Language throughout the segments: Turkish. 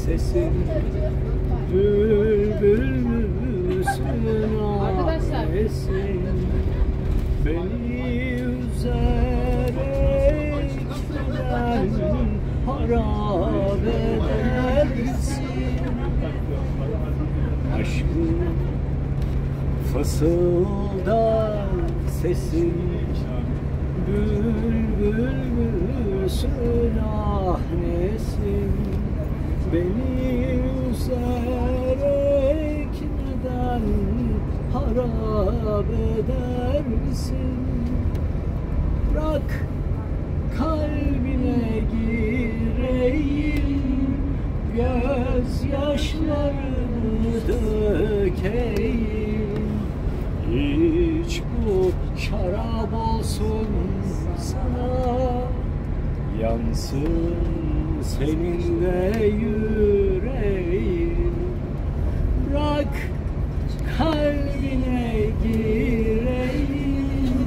sesin bülbül müsün ahisin. Beni üzerek neden harap edersin? Aşkın fısıldar sesin bülbül müsün ah nesin? Beni üzerek neden harap edersin? Bırak kalbine gireyim, gözyaşlarımı dökeyim. Hiç bu şarap olsun sana, yansın senin de yüreğin. Bırak kalbine gireyim,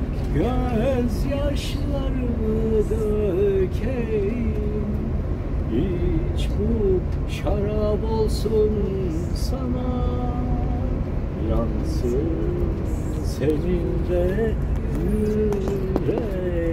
gözyaşlarımı dökeyim. Hiç bu şarap olsun sana, yansın senin de yüreğin.